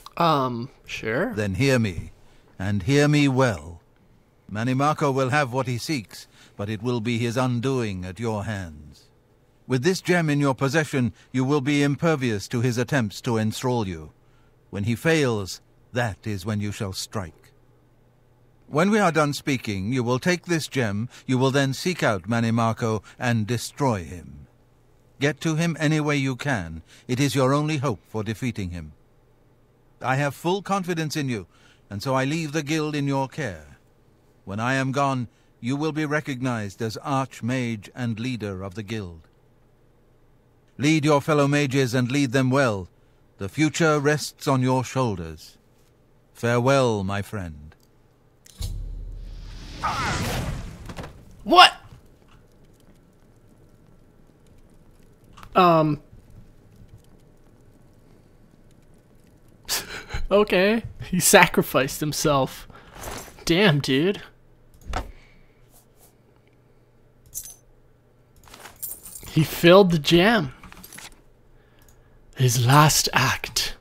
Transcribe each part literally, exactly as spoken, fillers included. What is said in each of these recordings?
Um, sure. Then hear me, and hear me well. Mannimarco will have what he seeks, but it will be his undoing at your hands. With this gem in your possession, you will be impervious to his attempts to enthrall you. When he fails, that is when you shall strike. When we are done speaking, you will take this gem, you will then seek out Mannimarco and destroy him. Get to him any way you can. It is your only hope for defeating him. I have full confidence in you, and so I leave the guild in your care. When I am gone, you will be recognized as Archmage and leader of the guild. Lead your fellow mages and lead them well. The future rests on your shoulders. Farewell, my friend. What? Um. Okay. He sacrificed himself. Damn, dude. He filled the gem. His last act.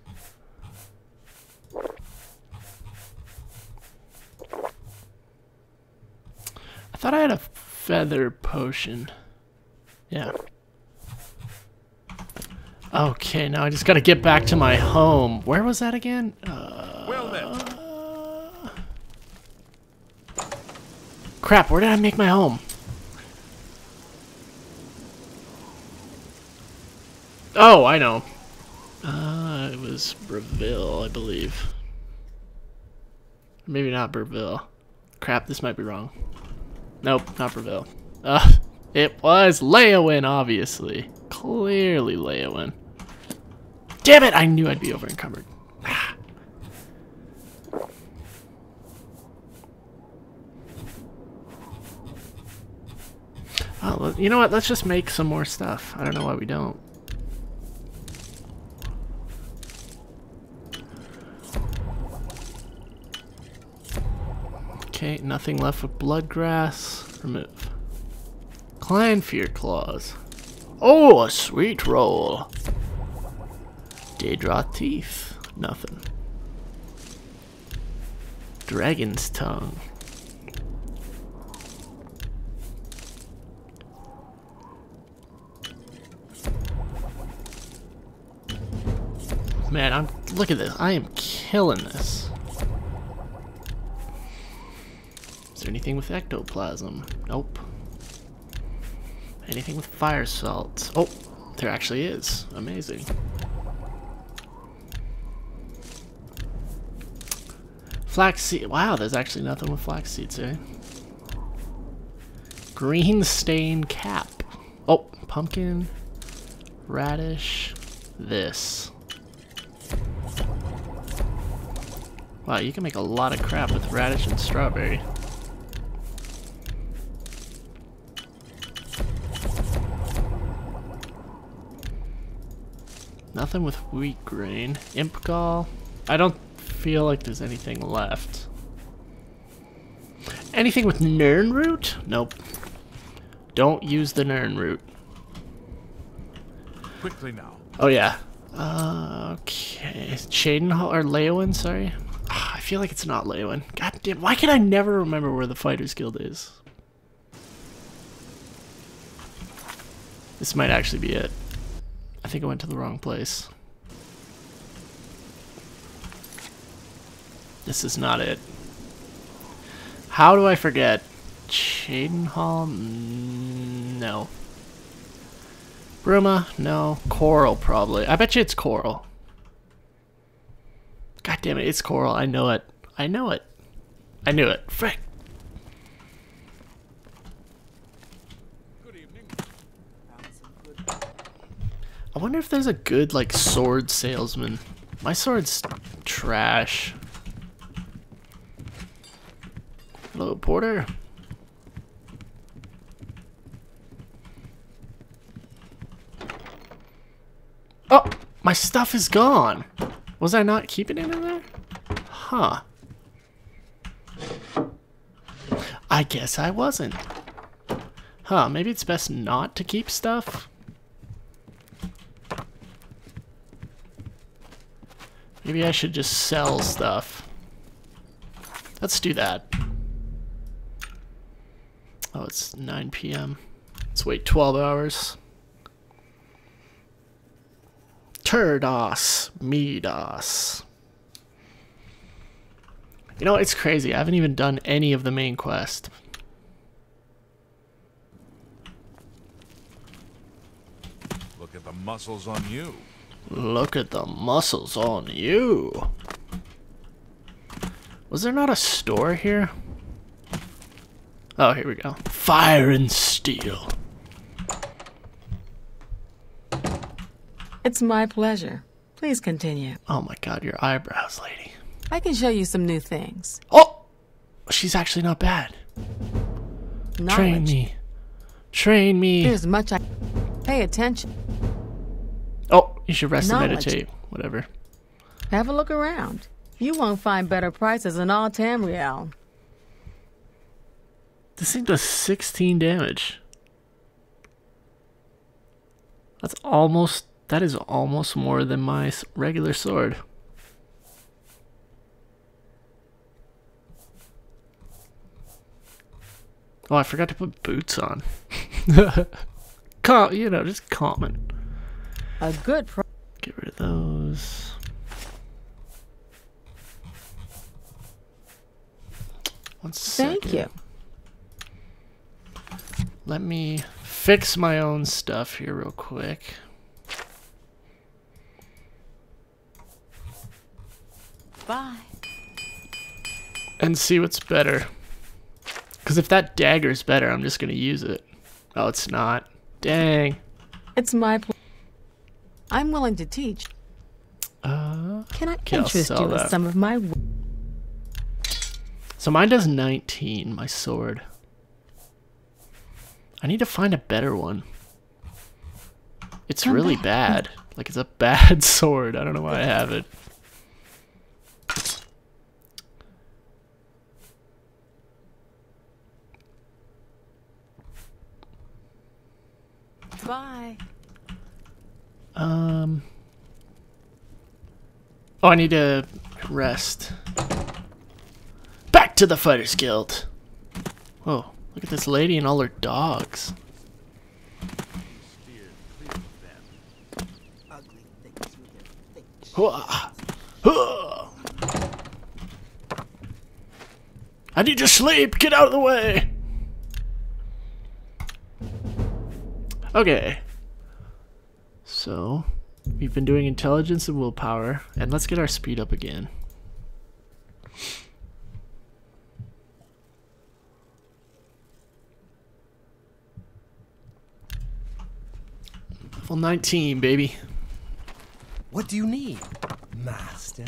I thought I had a feather potion. Yeah. Okay, now I just gotta get back to my home. Where was that again? Uh, Well then. Crap, where did I make my home? Oh, I know. Uh, it was Breville, I believe. Maybe not Breville. Crap, this might be wrong. Nope, not Breville. Uh, it was Leowin, obviously. Clearly Leowin. Damn it! I knew I'd be over encumbered. Ah. Oh, you know what? Let's just make some more stuff. I don't know why we don't. Okay, nothing left with bloodgrass. Remove. Clanfear claws. Oh, a sweet roll. Daedra teeth. Nothing. Dragon's tongue. Man, I'm look at this. I am killing this. Is there anything with ectoplasm? Nope. Anything with fire salt? Oh, there actually is. Amazing. Flaxseed. Wow, there's actually nothing with flax seeds, eh? Green stain cap. Oh, pumpkin, radish, this. Wow, you can make a lot of crap with radish and strawberry. Nothing with wheat grain. Imp gall. I don't feel like there's anything left. Anything with nern root? Nope. Don't use the nern root. Quickly now. Oh yeah. Uh, okay. Shadenhall or Leowin, sorry. Ah, I feel like it's not Leowin. God damn, why can I never remember where the Fighters Guild is? This might actually be it. I think I went to the wrong place. This is not it. How do I forget? Shadenhall? No. Bruma? No. Coral, probably. I bet you it's Coral. God damn it, it's Coral. I know it. I know it. I knew it. Frick. Good evening. I wonder if there's a good, like, sword salesman. My sword's trash. Hello, Porter. Oh, my stuff is gone. Was I not keeping it in there? Huh. I guess I wasn't. Huh, maybe it's best not to keep stuff? Maybe I should just sell stuff. Let's do that. Oh, it's nine P M Let's wait twelve hours. Turdos, Midas. You know, it's crazy. I haven't even done any of the main quest. Look at the muscles on you. Look at the muscles on you. Was there not a store here? Oh, here we go. Fire and steel. It's my pleasure. Please continue. Oh my god, your eyebrows, lady. I can show you some new things. Oh! She's actually not bad. Knowledge. Train me. Train me. There's much I... Pay attention. Oh, you should rest and Knowledge. meditate. Whatever. Have a look around. You won't find better prices in all Tamriel. This thing does sixteen damage. That's almost... That is almost more than my s- regular sword. Oh, I forgot to put boots on. Com- you know, just common. A good price. Get rid of those. One second. Thank you. Let me fix my own stuff here real quick. Bye. And see what's better. Because if that dagger's better, I'm just going to use it. Oh, it's not. Dang. It's my pl- I'm willing to teach. Uh, Can I okay, I'll interest sell you that. in some of my... w- So mine does nineteen, my sword. I need to find a better one. It's Come really back. bad. Like, it's a bad sword. I don't know why I have it. Bye. Um. Oh, I need to rest. Back to the Fighters Guild. Whoa, look at this lady and all her dogs. Hua. Hua. I need to sleep. Get out of the way. Okay. So, we've been doing intelligence and willpower, and let's get our speed up again. Level nineteen, baby. What do you need, master?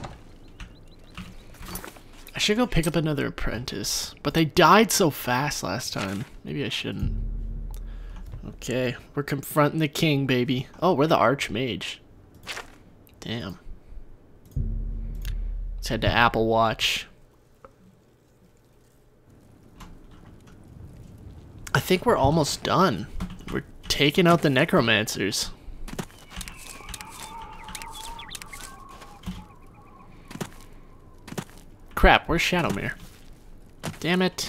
I should go pick up another apprentice, but they died so fast last time. Maybe I shouldn't. Okay, we're confronting the king, baby. Oh, we're the archmage. Damn. Let's head to Apple Watch. I think we're almost done. We're taking out the necromancers. Crap, where's Shadowmere? Damn it.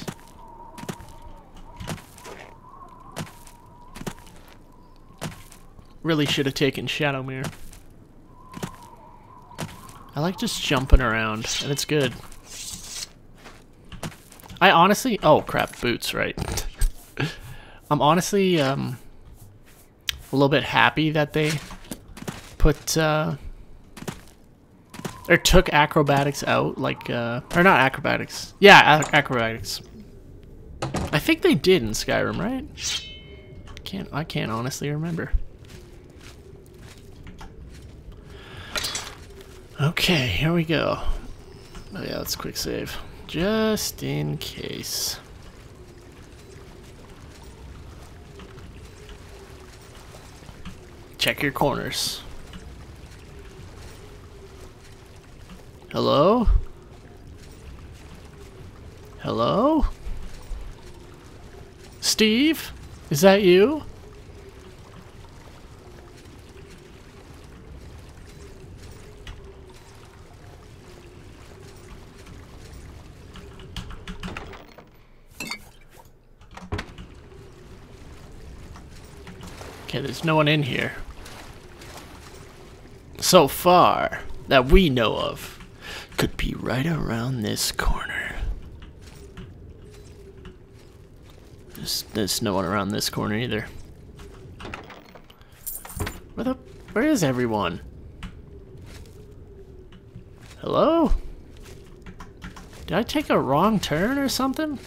Really should have taken Shadowmere. I like just jumping around, and it's good. I honestly... Oh, crap, boots, right. I'm honestly um, a little bit happy that they put... Uh, or took acrobatics out, like... Uh, or not acrobatics. Yeah, ac acrobatics. I think they did in Skyrim, right? Can't I can't honestly remember. Okay, here we go. Oh yeah, let's quick save. Just in case. Check your corners. Hello? Hello? Steve? Is that you? Okay, there's no one in here. So far, that we know of. Could be right around this corner. There's, there's no one around this corner either. Where the... Where is everyone? Hello? Did I take a wrong turn or something?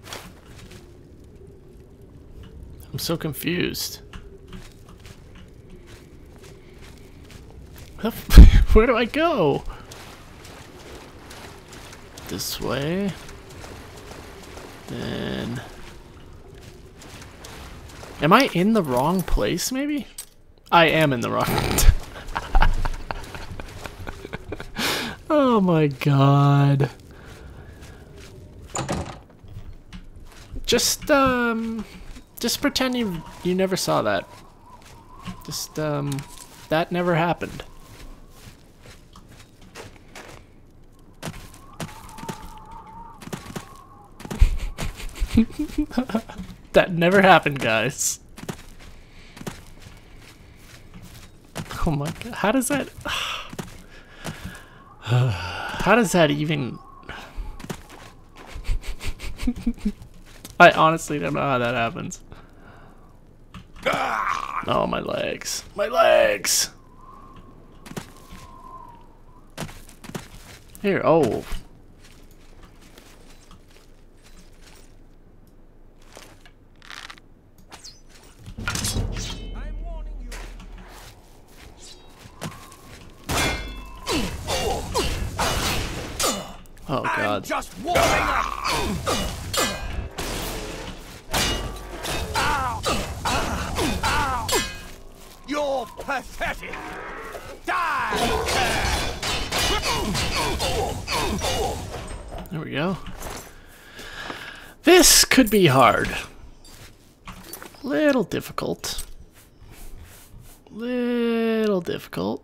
I'm so confused. Where do I go? This way. Then... Am I in the wrong place, maybe? I am in the wrong... Oh my god. Just, um... Just pretend you, you never saw that. Just, um... That never happened. That never happened, guys. Oh my god, how does that... How does that even... I honestly don't know how that happens. Oh, my legs. My legs! Here, oh. Oh god. Just warming up. Ow. Ow. Ow. You're pathetic. Die. There we go. This could be hard. Little difficult. Little difficult.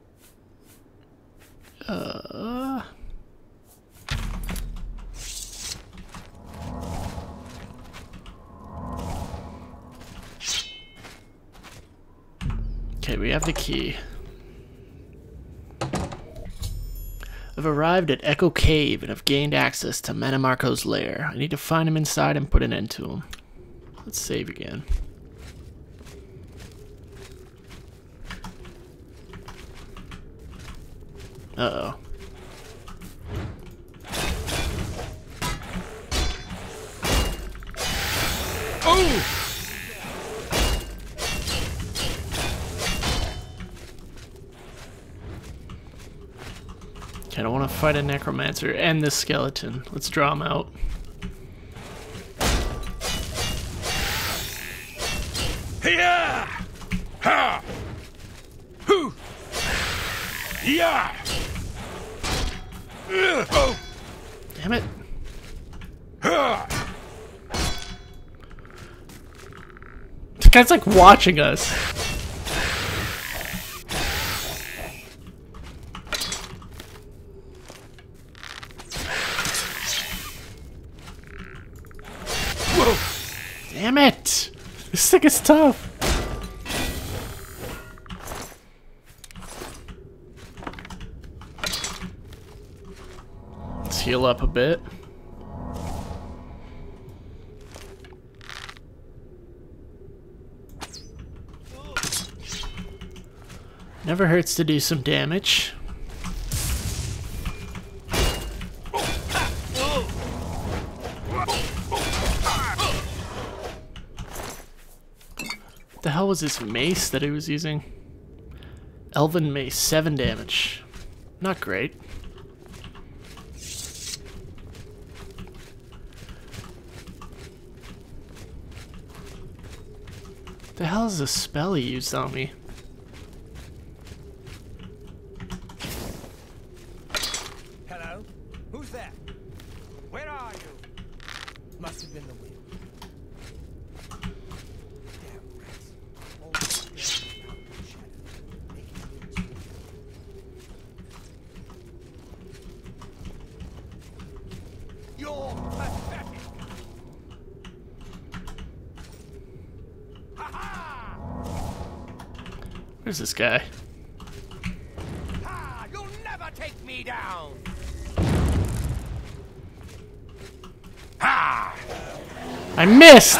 Uh Okay, we have the key. I've arrived at Echo Cave and have gained access to Manimarco's lair. I need to find him inside and put an end to him. Let's save again. Uh-oh. Oh! Okay, I don't want to fight a necromancer and this skeleton. Let's draw him out. Yeah! Ha! Hoo! Yeah! Oh! Damn it. Ha! This guy's like watching us. Damn it! This thing is tough. Let's heal up a bit. Never hurts to do some damage. What the hell was this mace that he was using? Elven mace, seven damage. Not great. The hell is the spell he used on me? Hello? Who's there? Where are you? Must have been the wind. Damn rats. Always staring out in the shadow, making moves. You're pathetic. Ha ha! Where's this guy? Ha! You'll never take me down. Ha! I missed!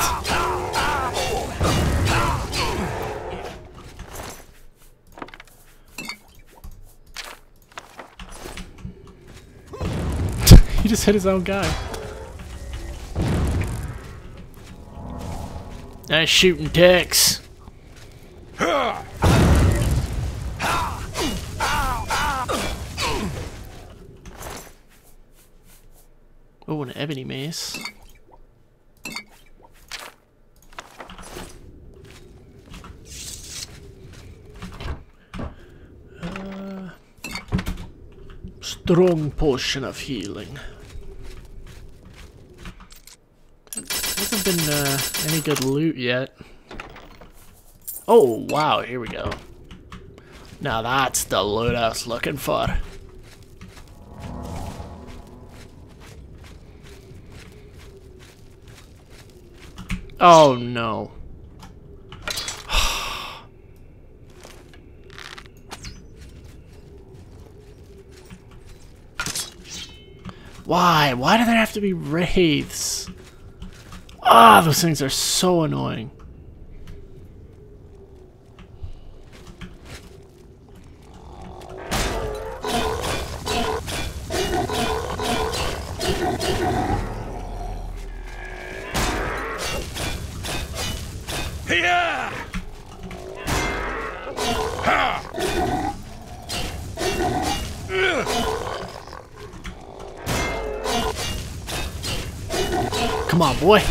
He just hit his own guy. Nice shooting ticks. Oh, an ebony mace. Uh, strong potion of healing. Hasn't been uh, any good loot yet. Oh, wow, here we go. Now that's the loot I was looking for. Oh no. Why? Why do there have to be wraiths? Ah, those things are so annoying. Yeah! Ha! Come on, boy.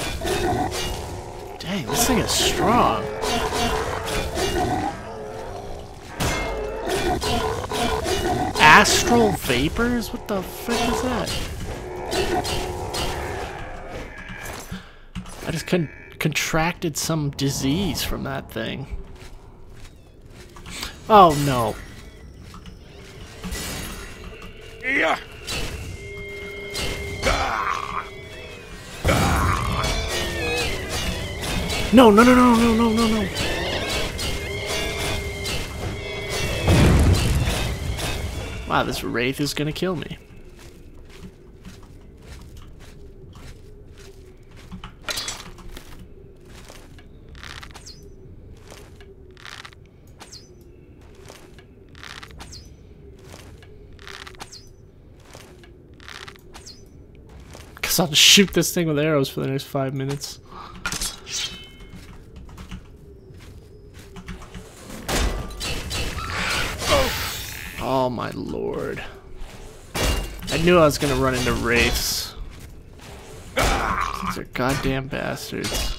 Dang, this thing is strong. Astral vapors? What the frick is that? I just con contracted some disease from that thing. Oh no. Yeah! No, no, no, no, no, no, no, no. Wow, this wraith is gonna kill me. Guess I'll just shoot this thing with arrows for the next five minutes. Oh my lord. I knew I was gonna run into wraiths. These are goddamn bastards.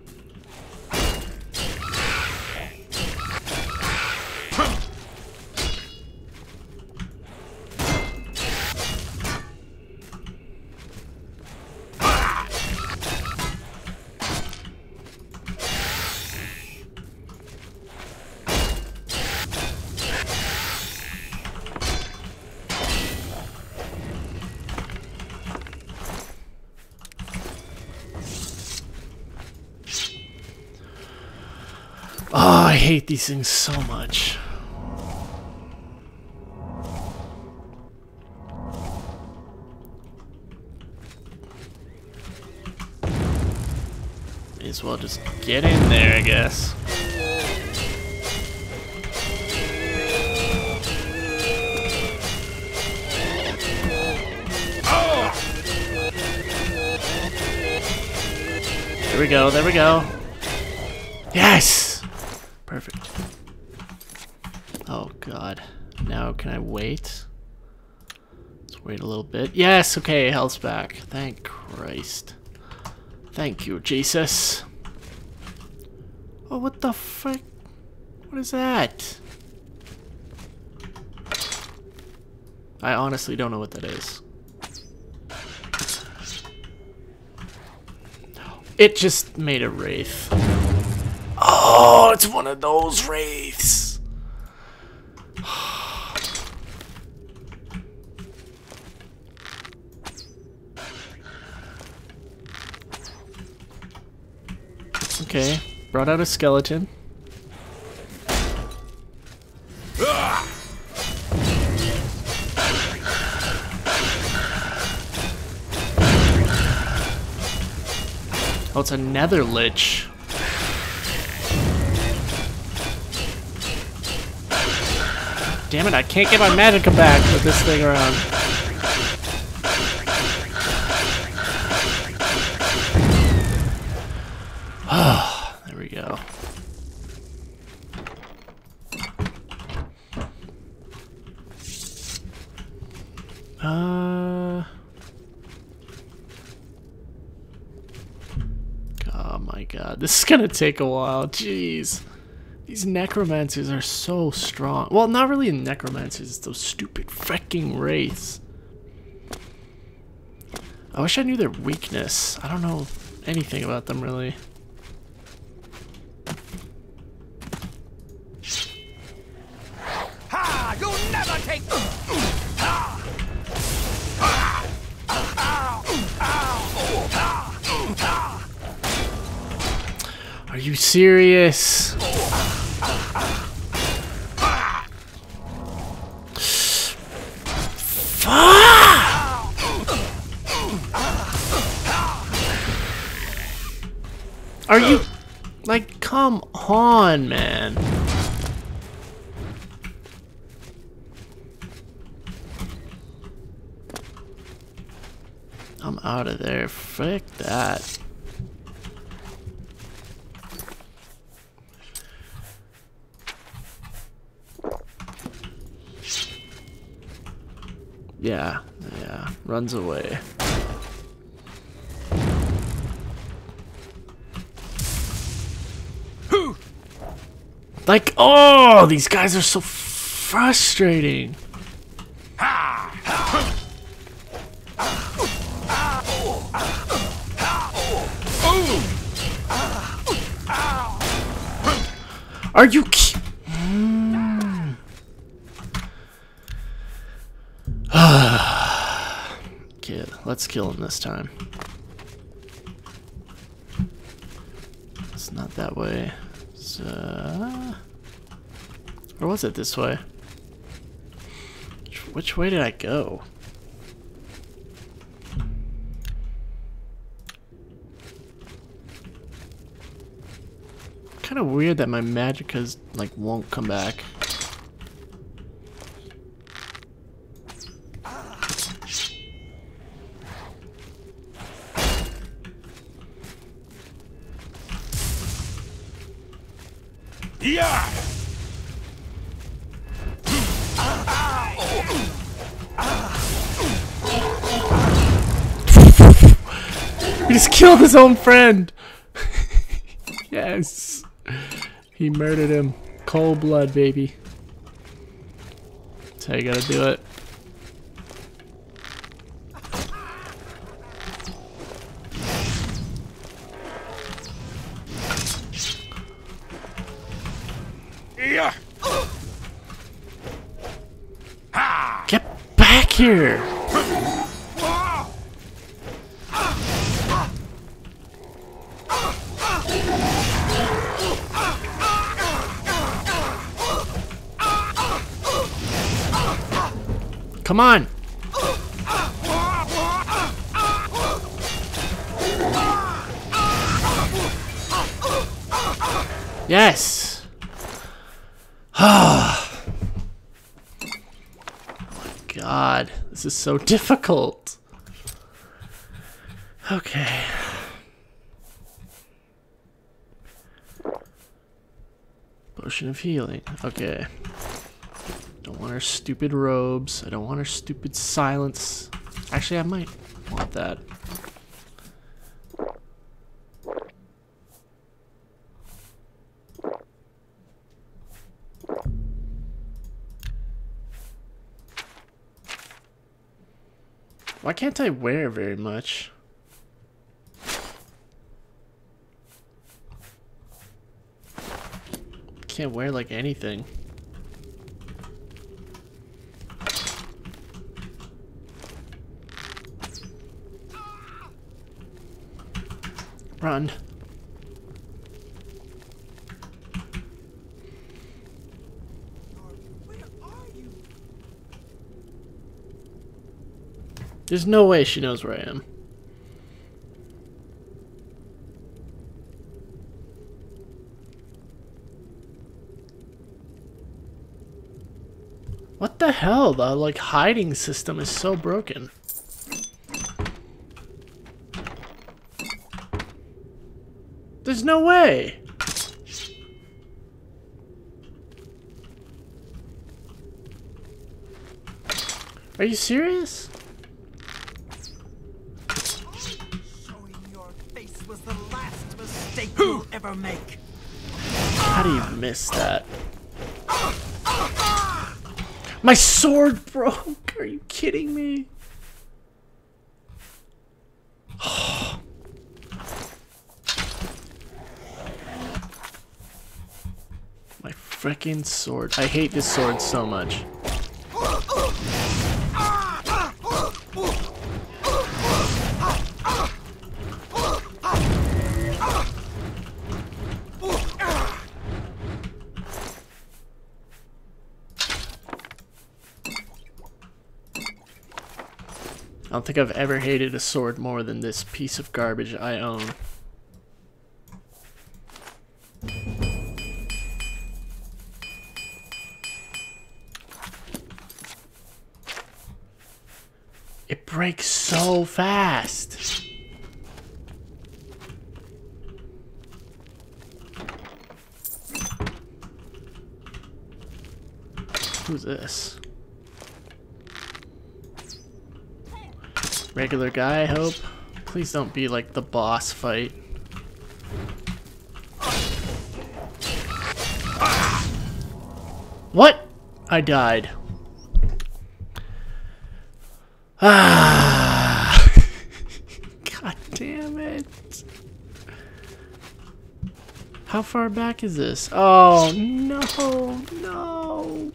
Oh, I hate these things so much. May as well just get in there, I guess. There we go, there we go. Yes! Perfect. Oh god. Now can I wait? Let's wait a little bit. Yes, okay, health's back. Thank Christ. Thank you, Jesus. Oh, what the frick? What is that? I honestly don't know what that is. It just made a wraith. Oh, it's one of those wraiths. Okay, brought out a skeleton. Oh, it's a nether lich. Damn it, I can't get my magicka back with this thing around. Ah, there we go. Uh... Oh my god, this is gonna take a while. Jeez. These necromancers are so strong. Well, not really necromancers, it's those stupid freaking wraiths. I wish I knew their weakness. I don't know anything about them really. Ha! You'll never take. Are you serious? Are you, like, come on, man. I'm out of there. Frick that. Yeah, yeah, runs away. Like, oh, these guys are so frustrating. Are you ki- mm. Okay, let's kill him this time. It's not that way. Uh, or was it this way? Which, which way did I go? Kind of weird that my magickas like won't come back. Yeah! He just killed his own friend. Yes. He murdered him. Cold blood, baby. That's how you gotta do it. Yeah! Get back here! Come on! Yes! Oh my god, this is so difficult. Okay. Potion of healing. Okay. Don't want her stupid robes. I don't want her stupid silence. Actually, I might want that. Why can't I wear very much? Can't wear like anything. Run. Where are you? There's no way she knows where I am. the hell? The like hiding system is so broken. There's no way. Are you serious? Showing your face was the last mistake you'll ever make. How do you miss that? My sword broke! Are you kidding me? My freaking sword. I hate this sword so much. I don't think I've ever hated a sword more than this piece of garbage I own. It breaks so fast. Who's this? Regular guy, I hope. Please don't be like the boss fight. What? I died. Ah! God damn it. How far back is this? Oh, no, no.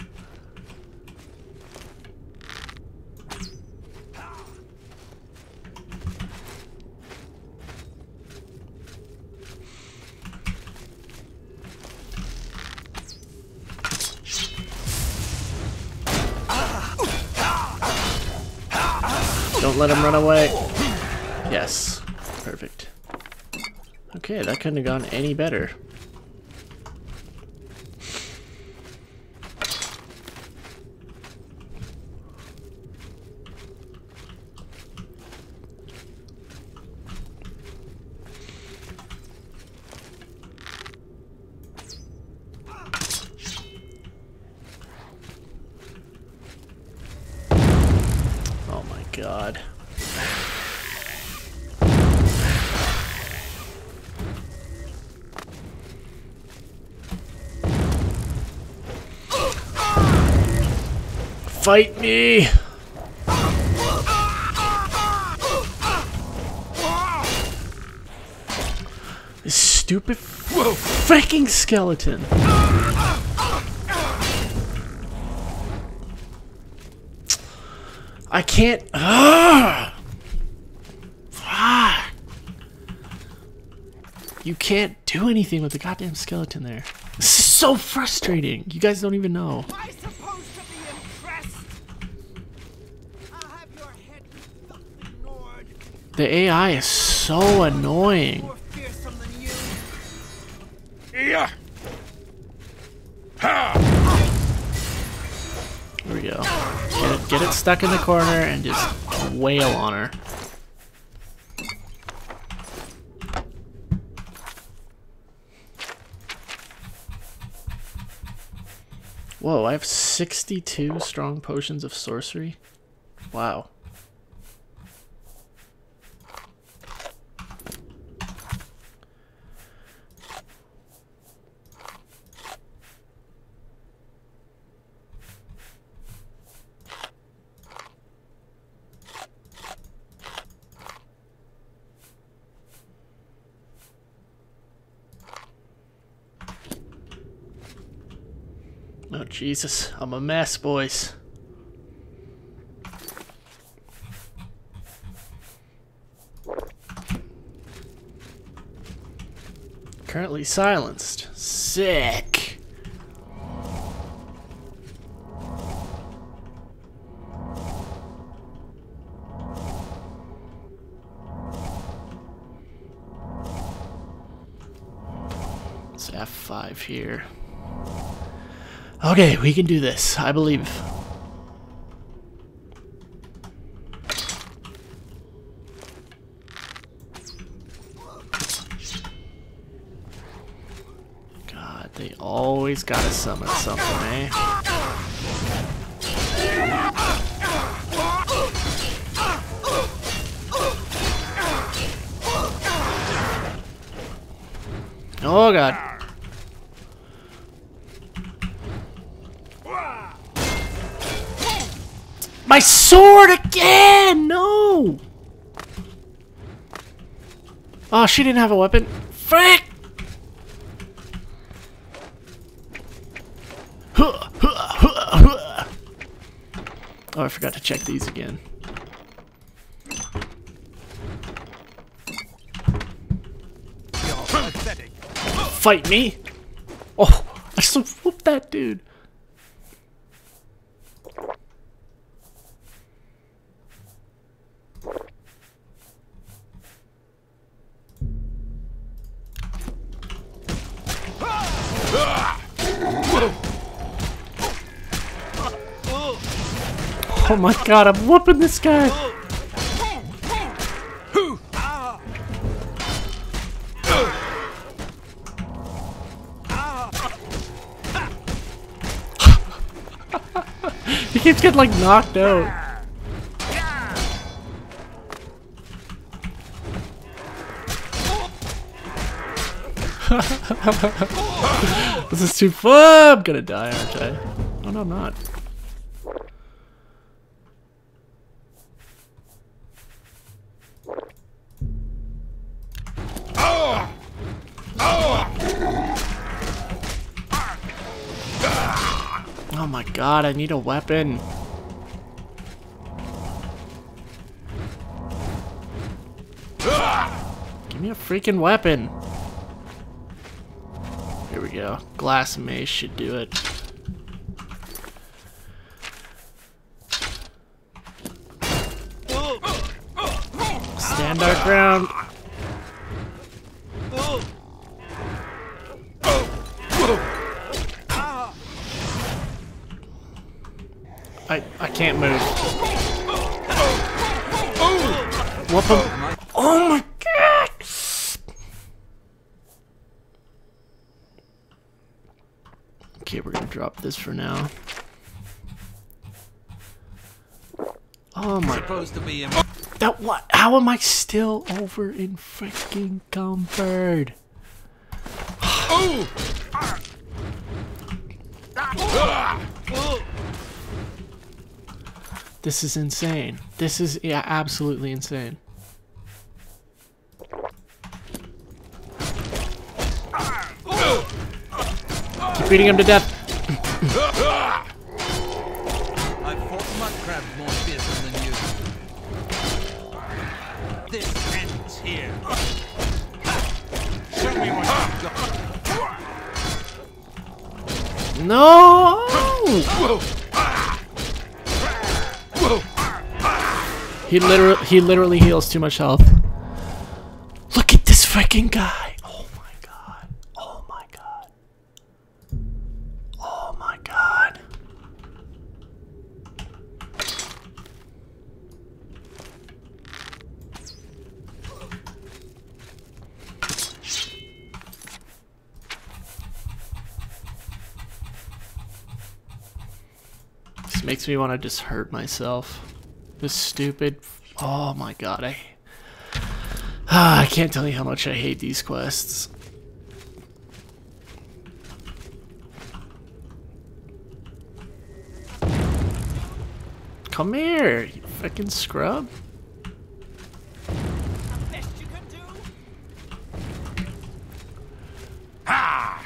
Don't let him run away. Yes. Perfect. Okay, that couldn't have gone any better. God. Fight me! This stupid freaking skeleton. I can't. Ah! Ah! You can't do anything with the goddamn skeleton there. This is so frustrating. You guys don't even know. Am I supposed to be impressed? I'll have your head ignored. The A I is so annoying. More fearsome than you. Yeah. Ha! Here we go. Get it, get it stuck in the corner and just wail on her. Whoa, I have sixty-two strong potions of sorcery? Wow. Oh, Jesus. I'm a mess, boys. Currently silenced. Sick. It's F five here. Okay, we can do this. I believe. Always gotta summon something, eh? Oh god. My sword again! No! Oh, she didn't have a weapon. Frick! Oh, I forgot to check these again. Fight me! Oh, I still whooped that dude. Oh my god, I'm whooping this guy! He keeps getting like knocked out. This is too fun! I'm gonna die, aren't I? Oh no, I'm not. Oh my god, I need a weapon. Give me a freaking weapon. Here we go. Glass mace should do it. Stand our ground. I I can't move. Whoop him. Oh my god! Okay, we're gonna drop this for now. Oh my. Supposed to be in That what? How am I still over in freaking Confront? This is insane. This is yeah, absolutely insane. Keep beating him to death. I've fought mud crabs more fearsome than you. This ends here. Show me what you've got. No! He literally he literally heals too much health. Look at this freaking guy. Oh my god. Oh my god. Oh my god. This makes me want to just hurt myself. This stupid. Oh my god, I. Ah, I can't tell you how much I hate these quests. Come here, you fucking scrub. Ha!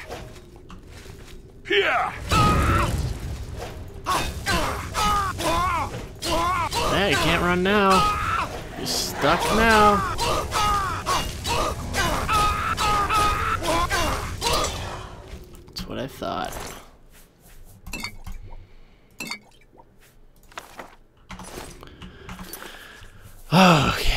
Here! Hey, you can't run now. You're stuck now. That's what I thought. Okay.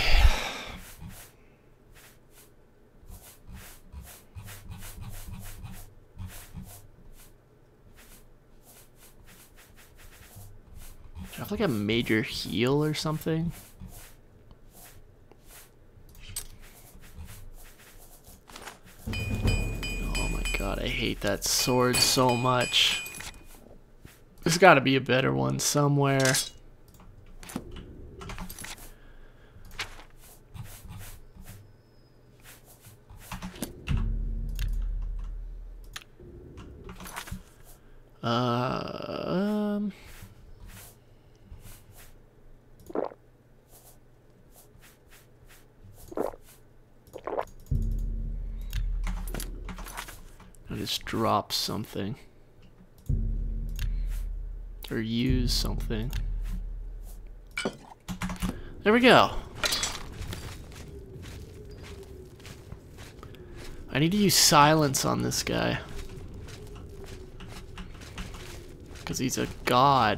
Do I have like a major heal or something? Oh my God, I hate that sword so much. There's got to be a better one somewhere. Uh, um... I just drop something. Or use something. There we go. I need to use silence on this guy. Because he's a god.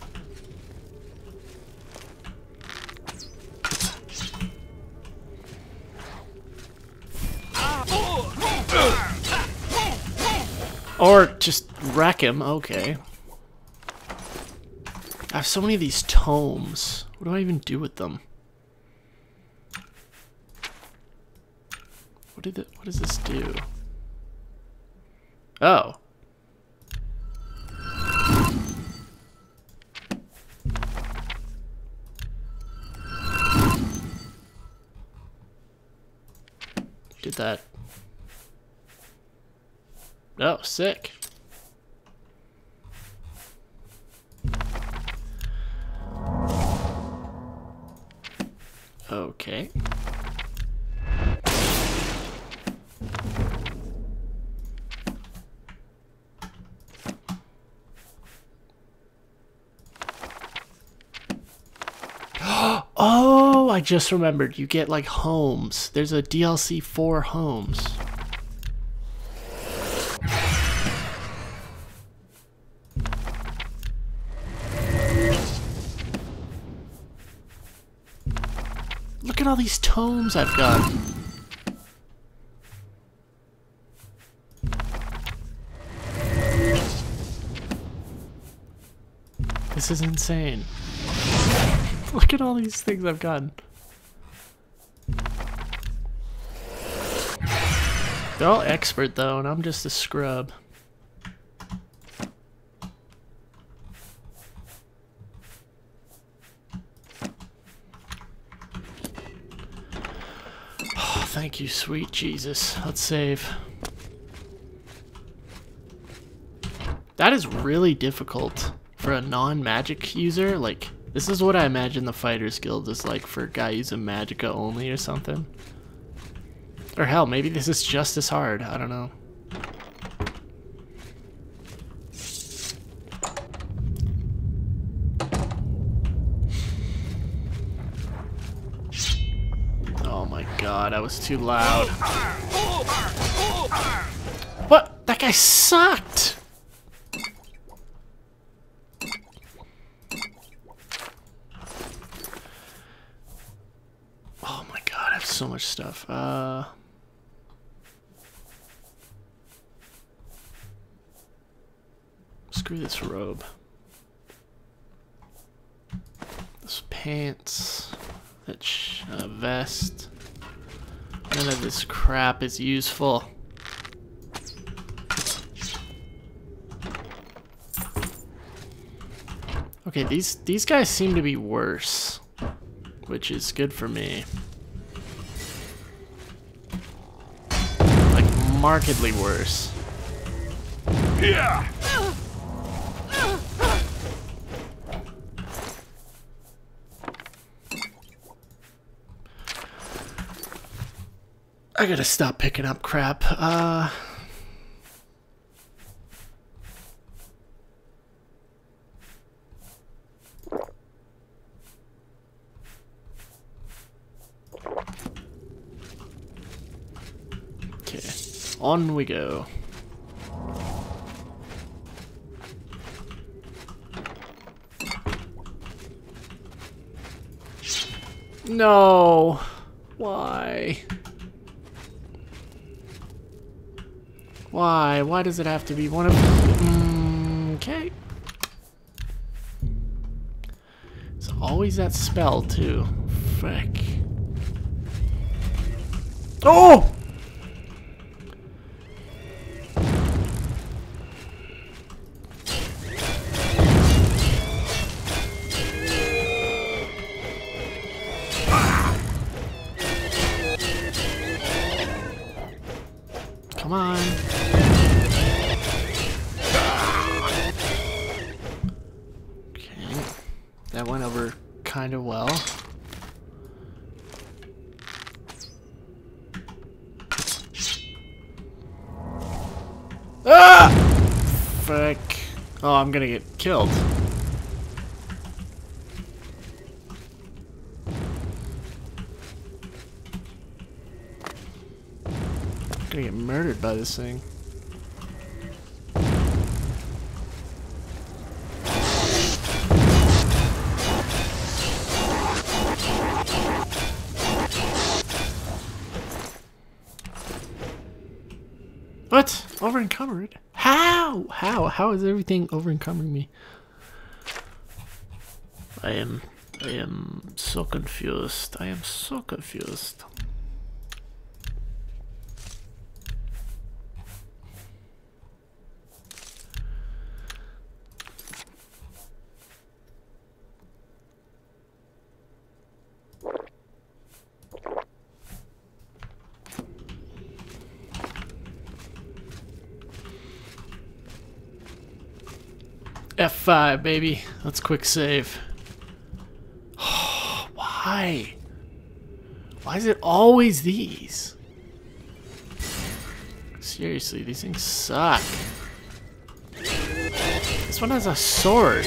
Or just wreck him, okay. I have so many of these tomes. What do I even do with them? What did it, what does this do? Oh. Did that. Oh, sick. Okay. Oh, I just remembered. You get like homes. There's a D L C for homes. Look at all these tomes I've got. This is insane. Look at all these things I've gotten. They're all expert though, and I'm just a scrub. Oh, thank you, sweet Jesus. Let's save. That is really difficult for a non-magic user. Like, this is what I imagine the Fighters Guild is like for a guy using Magicka only or something. Or hell, maybe this is just as hard. I don't know. Oh my god, that was too loud. What? That guy sucked! Oh my god, I have so much stuff. Uh... Screw this robe. Those pants. That sh uh, vest. None of this crap is useful. Okay, these these guys seem to be worse, which is good for me. Like markedly worse. Yeah. I gotta stop picking up crap. Uh... Okay, on we go. No! Why? Why? Why does it have to be one of... Mm, okay. It's always that spell, too. Frick. Come on. Okay. That went over kind of well. Ah! Frick. Oh, I'm gonna get killed. I'm gonna get murdered by this thing. What? Over encumbered? How? How? How is everything over encumbering me? I am I am so confused. I am so confused. F five, baby. Let's quick save. Why? Why is it always these? Seriously, these things suck. This one has a sword.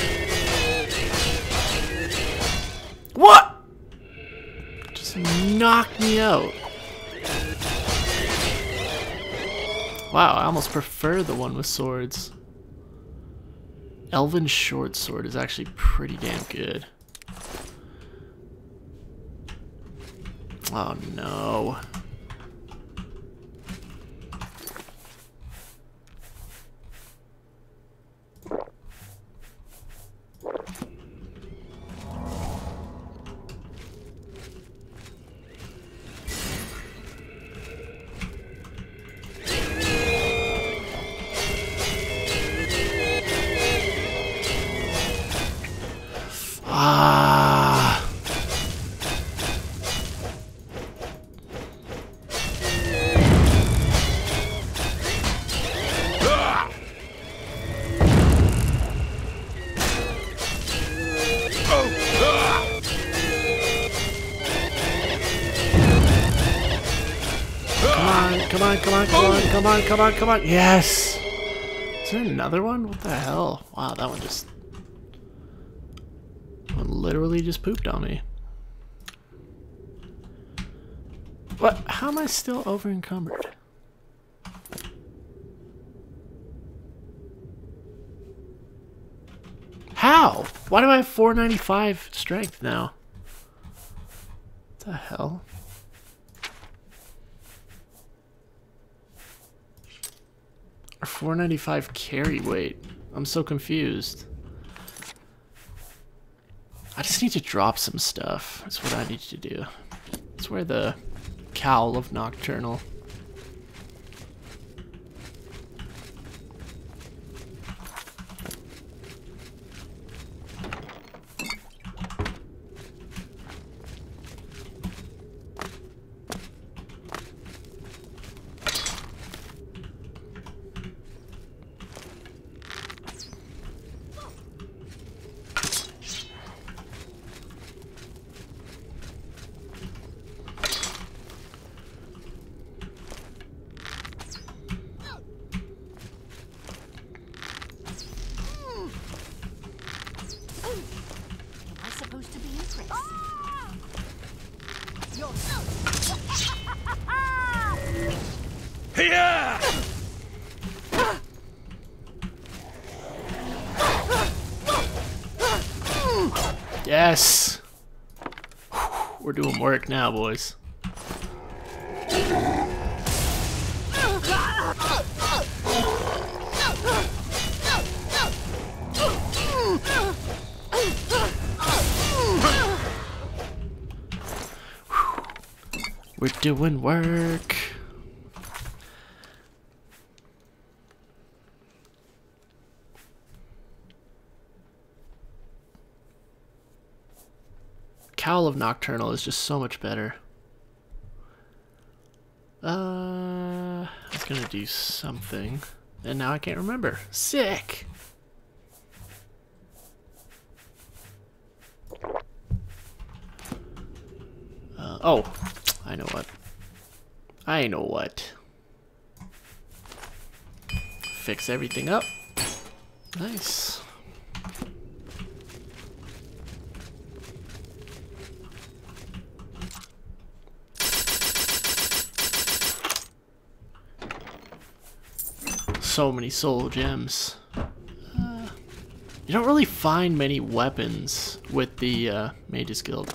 What? Just knocked me out. Wow, I almost prefer the one with swords. Elven short sword is actually pretty damn good. Oh no. Ah. Come on, come on, come on, come on, come on, come on. Yes! Is there another one? What the hell? Wow, that one just... One literally just pooped on me. What? How am I still over encumbered? How? Why do I have four ninety-five strength now? What the hell? Or four ninety-five carry weight. I'm so confused. I just need to drop some stuff. That's what I need to do. Let's wear the cowl of Nocturnal. Yes! We're doing work now, boys. We're doing work. Cowl of Nocturnal is just so much better. Uh, let's gonna do something, and now I can't remember. Sick! Uh, oh, I know what. I know what. Fix everything up. Nice. So many soul gems. Uh, you don't really find many weapons with the uh, Mages Guild.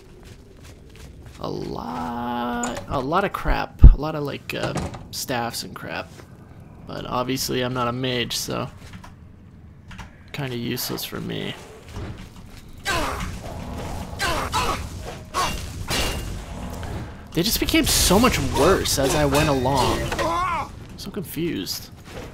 A lot, a lot of crap. A lot of like uh, staffs and crap. But obviously I'm not a mage, so kind of useless for me. They just became so much worse as I went along. I'm so confused.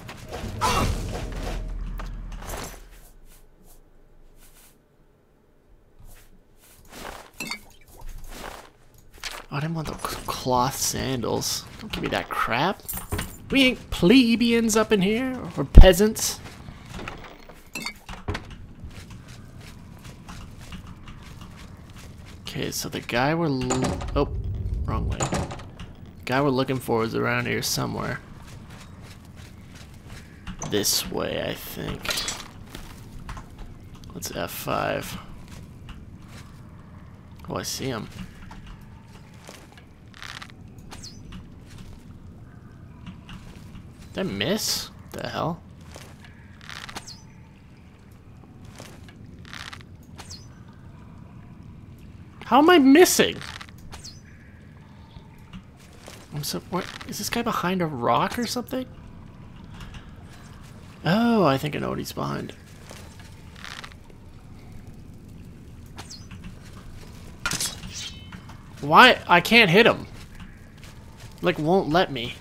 Oh, I didn't want the cloth sandals. Don't give me that crap. We ain't plebeians up in here, or peasants. Okay, so the guy we're l oh, wrong way. The guy we're looking for is around here somewhere. This way, I think. Let's F five. Oh, I see him. Did I miss? What the hell? How am I missing? I'm so. What is this guy behind a rock or something? Oh, I think I know what he's behind. Why? I can't hit him. Like, won't let me.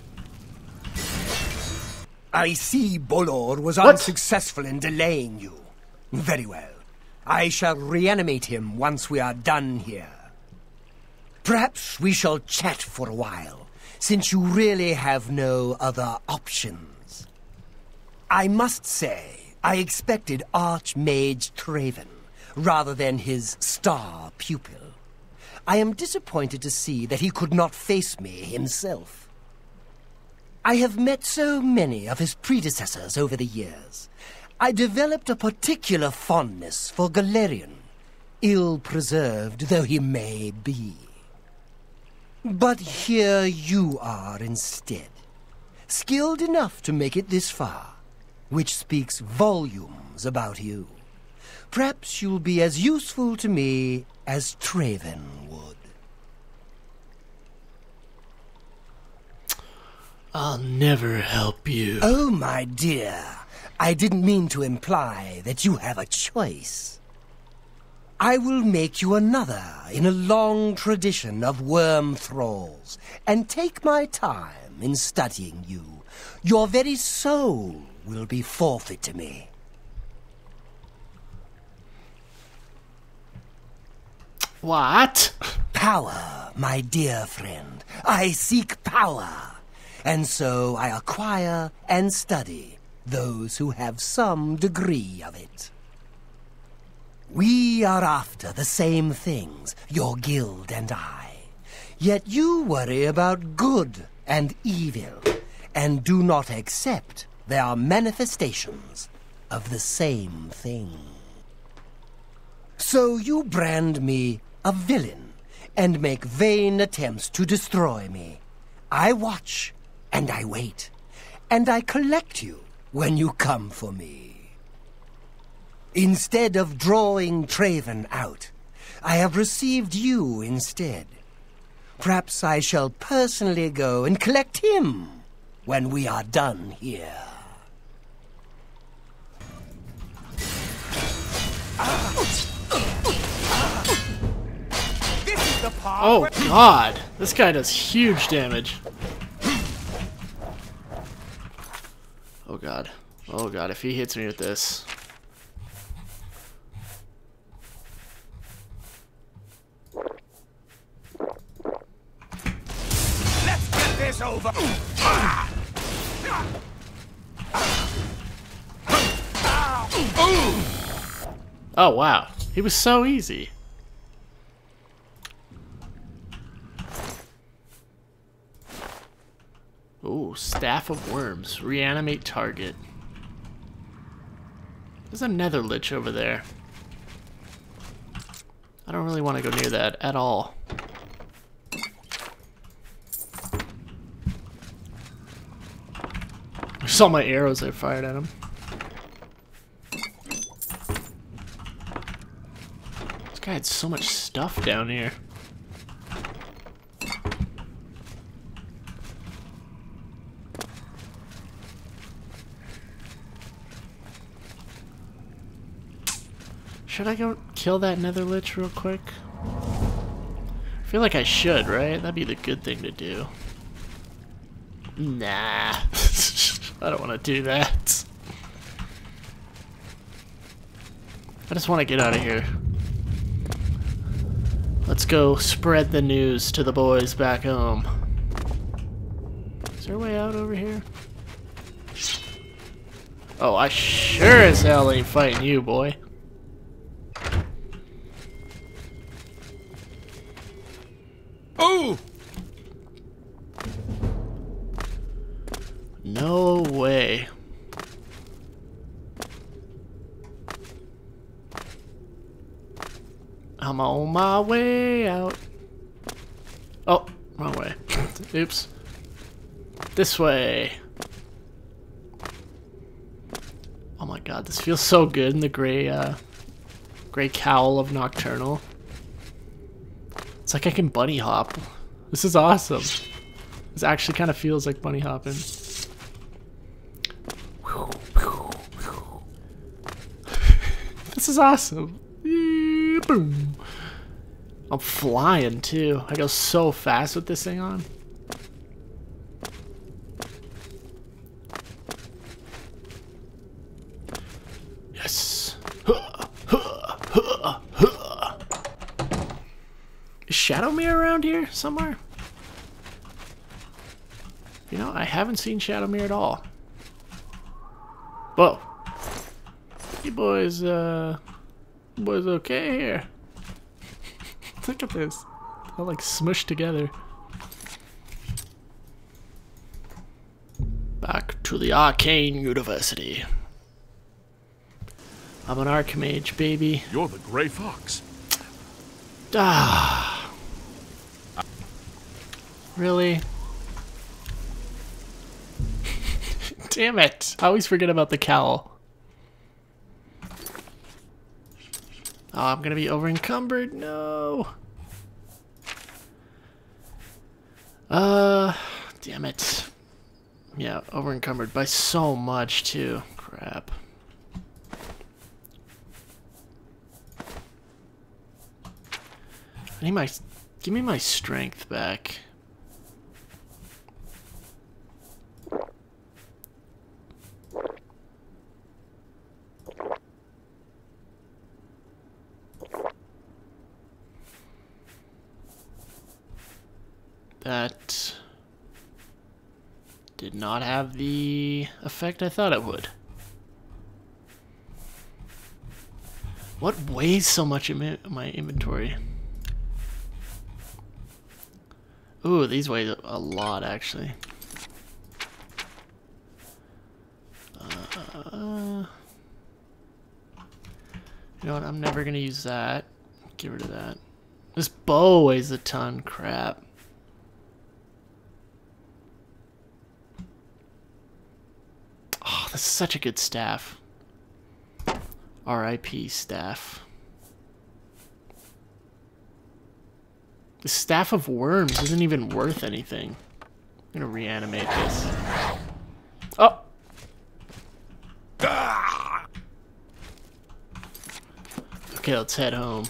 I see Bolor was What? unsuccessful in delaying you. Very well. I shall reanimate him once we are done here. Perhaps we shall chat for a while, since you really have no other options. I must say, I expected Archmage Traven, rather than his star pupil. I am disappointed to see that he could not face me himself. I have met so many of his predecessors over the years. I developed a particular fondness for Galerion, ill-preserved though he may be. But here you are instead, skilled enough to make it this far, which speaks volumes about you. Perhaps you'll be as useful to me as Traven would. I'll never help you. Oh, my dear. I didn't mean to imply that you have a choice. I will make you another in a long tradition of worm thralls, and take my time in studying you. Your very soul will be forfeit to me. What? Power, my dear friend. I seek power. And so I acquire and study those who have some degree of it. We are after the same things, your guild and I. Yet you worry about good and evil, and do not accept they are manifestations of the same thing. So you brand me a villain, and make vain attempts to destroy me. I watch, and I wait, and I collect you when you come for me. Instead of drawing Traven out, I have received you instead. Perhaps I shall personally go and collect him when we are done here. This is the part. Oh god, this guy does huge damage. Oh god. Oh god, if he hits me with this. Let's get this over. Oh wow, he was so easy. Ooh, Staff of Worms. Reanimate target. There's a nether lich over there. I don't really want to go near that at all. I saw my arrows I fired at him. This guy had so much stuff down here. Should I go kill that nether lich real quick? I feel like I should, right? That'd be the good thing to do. Nah. I don't want to do that. I just want to get out of here. Let's go spread the news to the boys back home. Is there a way out over here? Oh, I sure as hell ain't fighting you, boy. Oh! No way. I'm on my way out. Oh, wrong way. Oops. This way. Oh my god, this feels so good in the gray, uh, gray cowl of Nocturnal. It's like I can bunny hop. This is awesome. This actually kind of feels like bunny hopping. This is awesome. Boom. I'm flying too. I go so fast with this thing on. Yes. Is Shadowmere around here somewhere? You know, I haven't seen Shadowmere at all. Whoa. You boys, uh... boys okay here? Look at this. They're like smushed together. Back to the Arcane University. I'm an Archmage, baby. You're the Grey Fox. Ah. Really? Damn it. I always forget about the cowl. Oh, I'm gonna be over encumbered. No. Uh, damn it. Yeah, over encumbered by so much too. Crap. I need my. Give me my strength back. That did not have the effect I thought it would. What weighs so much in my inventory? Ooh, these weigh a lot actually. Uh, you know what? I'm never gonna use that. Get rid of that. This bow weighs a ton. Crap. Oh, this is such a good staff. R I P staff. The Staff of Worms isn't even worth anything. I'm gonna reanimate this. Oh! Okay, let's head home.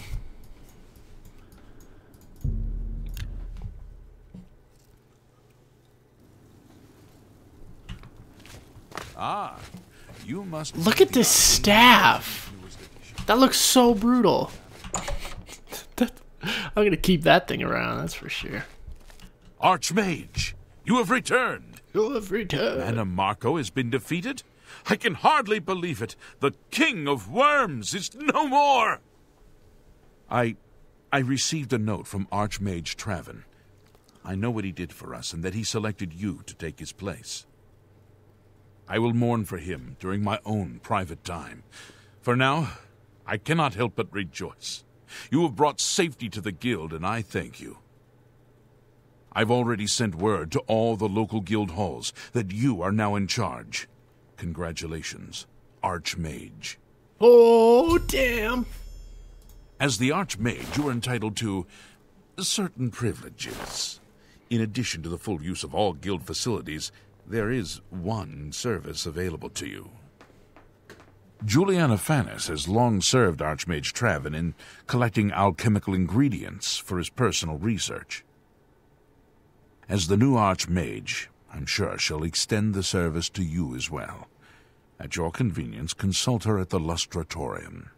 Ah, you must Look at this staff! That looks so brutal. that, I'm gonna keep that thing around, that's for sure. Archmage, you have returned. You have returned. Manimarco has been defeated? I can hardly believe it. The King of Worms is no more! I... I received a note from Archmage Traven. I know what he did for us, and that he selected you to take his place. I will mourn for him during my own private time. For now, I cannot help but rejoice. You have brought safety to the guild, and I thank you. I've already sent word to all the local guild halls that you are now in charge. Congratulations, Archmage. Oh, damn. As the Archmage, you are entitled to certain privileges. In addition to the full use of all guild facilities, there is one service available to you. Juliana Fanis has long served Archmage Traven in collecting alchemical ingredients for his personal research. As the new Archmage, I'm sure she'll extend the service to you as well. At your convenience, consult her at the Lustratorium.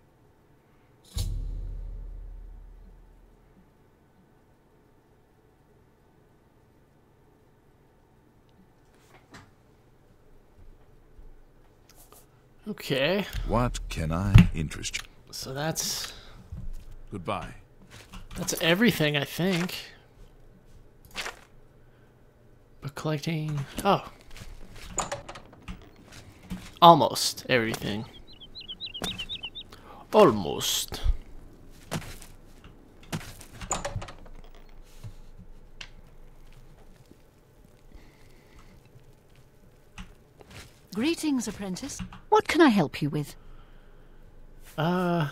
Okay. What can I interest you? So that's... Goodbye. That's everything, I think. But collecting... Oh. Almost everything. Almost. Greetings, apprentice. What can I help you with? Uh...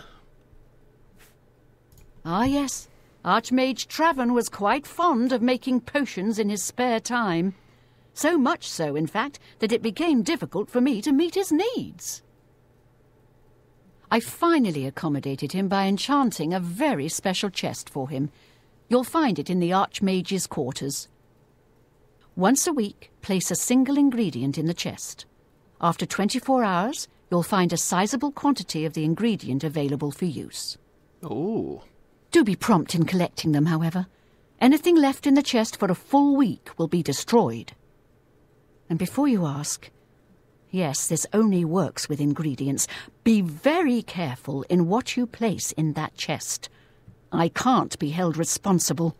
Ah, yes. Archmage Traven was quite fond of making potions in his spare time. So much so, in fact, that it became difficult for me to meet his needs. I finally accommodated him by enchanting a very special chest for him. You'll find it in the Archmage's quarters. Once a week, place a single ingredient in the chest. After twenty-four hours, you'll find a sizable quantity of the ingredient available for use. Ooh. Do be prompt in collecting them, however. Anything left in the chest for a full week will be destroyed. And before you ask, yes, this only works with ingredients. Be very careful in what you place in that chest. I can't be held responsible.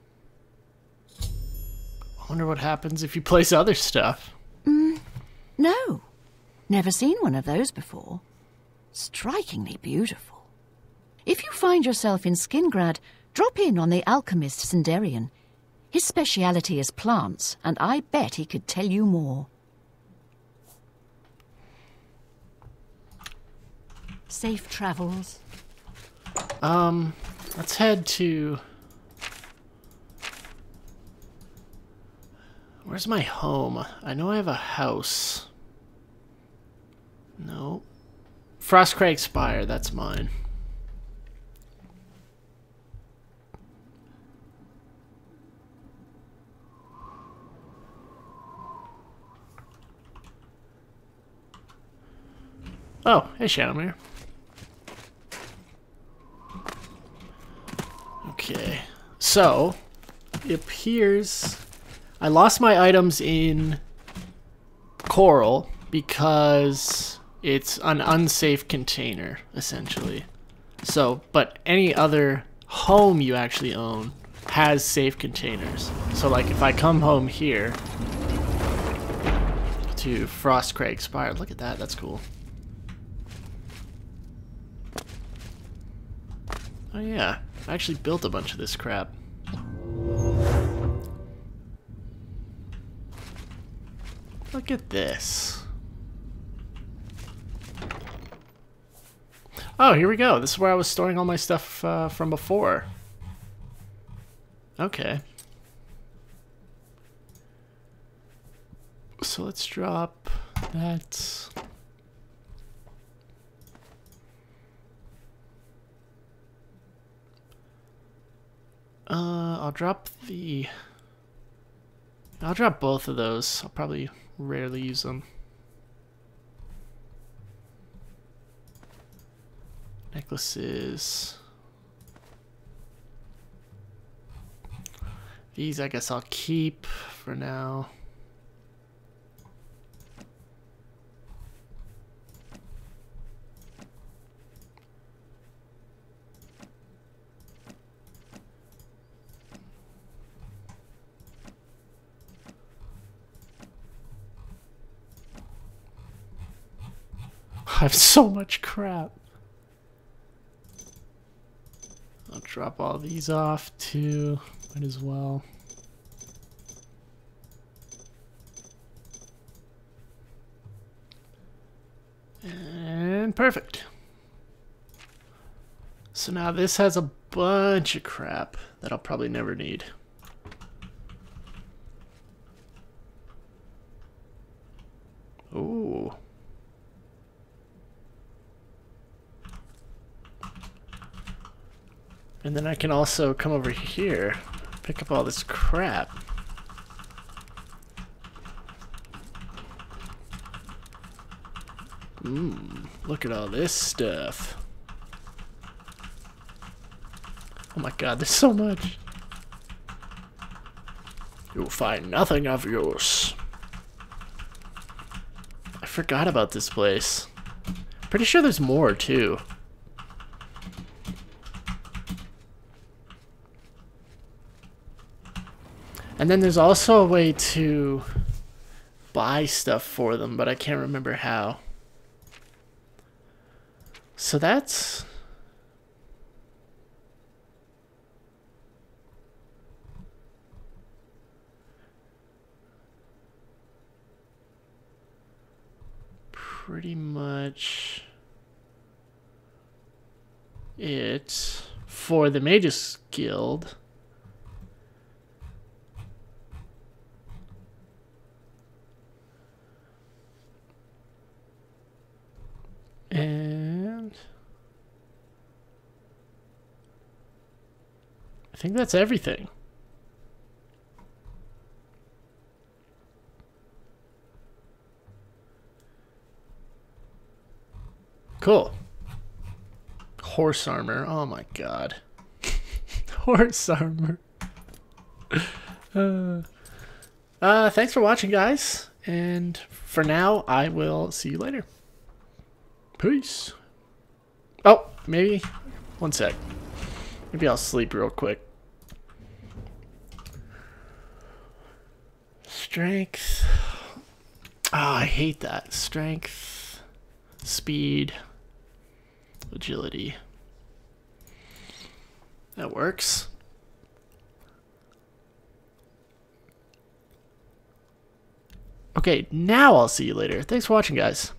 I wonder what happens if you place other stuff. Mm, no. Never seen one of those before. Strikingly beautiful. If you find yourself in Skingrad, drop in on the alchemist Sindarian. His speciality is plants, and I bet he could tell you more. Safe travels. Um, let's head to... Where's my home? I know I have a house. No. Frostcrag Spire, that's mine. Oh, hey Shadowmere. Okay, so it appears I lost my items in Coral because it's an unsafe container, essentially. So, but any other home you actually own has safe containers. So like if I come home here to Frostcrag Spire, look at that, that's cool. Oh yeah, I actually built a bunch of this crap. Look at this. Oh, here we go. This is where I was storing all my stuff uh, from before. Okay. So let's drop that. Uh, I'll drop the... I'll drop both of those. I'll probably rarely use them. Necklaces. These I guess I'll keep for now. I have so much crap. I'll drop all these off too. Might as well. And perfect. So now this has a bunch of crap that I'll probably never need. Ooh. And then I can also come over here, pick up all this crap. Mmm, look at all this stuff. Oh my god, there's so much. You'll find nothing of use. I forgot about this place. Pretty sure there's more too. And then there's also a way to buy stuff for them, but I can't remember how. So that's... pretty much it for the Mages Guild. And I think that's everything. Cool. Horse armor. Oh my god. Horse armor. uh, uh, thanks for watching, guys. And for now, I will see you later. Peace. Oh, maybe. One sec. Maybe I'll sleep real quick. Strength. Oh, I hate that. Strength. Speed. Agility. That works. Okay, now I'll see you later. Thanks for watching, guys.